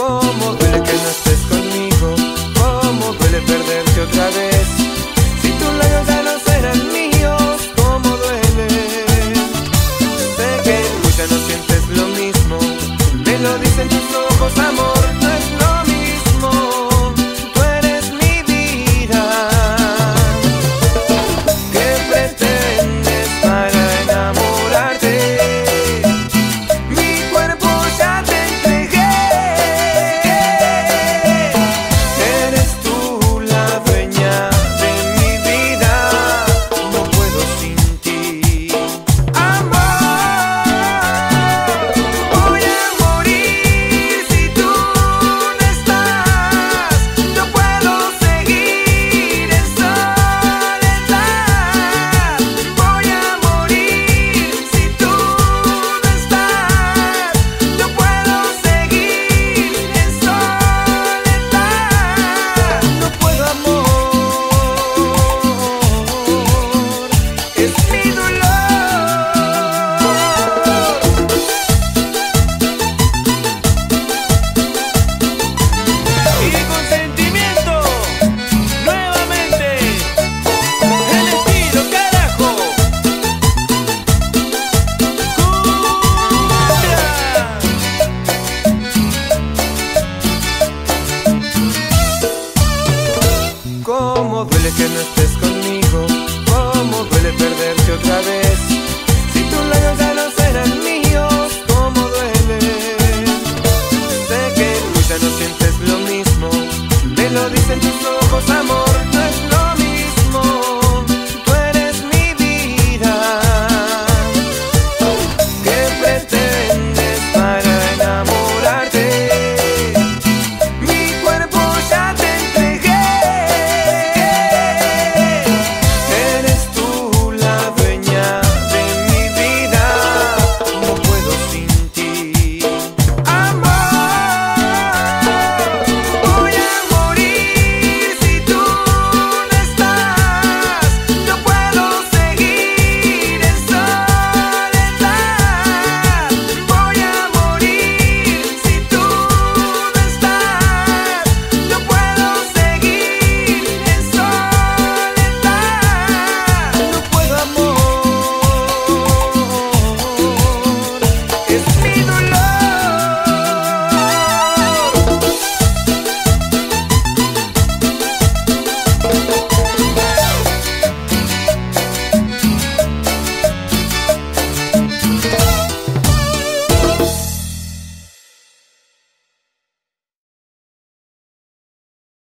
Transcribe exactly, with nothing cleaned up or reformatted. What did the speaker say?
Cómo duele que no estés conmigo, cómo duele perderte otra vez. Si tus labios ya no serán míos, cómo duele. Sé que tú ya no sientes lo mismo, me lo dicen tus ojos, amor, no es lo mismo. Tú eres mi vida. ¿Qué pretendes para enamorarte? Mi cuerpo ya te entregué. Eres tú la dueña de mi vida, no puedo sin ti. Amor, voy a morir si tú no estás. No puedo seguir en soledad. Voy a morir si tú no estás. No puedo seguir en soledad. No puedo, amor, es mi dolor. Y con sentimiento, nuevamente, el estilo, carajo. Cumbia. Cómo duele que no estés conmigo, cómo duele perderte otra vez. Si tus labios ya no serán míos, cómo duele. Sé que tú ya no sientes lo mismo, me lo dicen tus ojos, amor.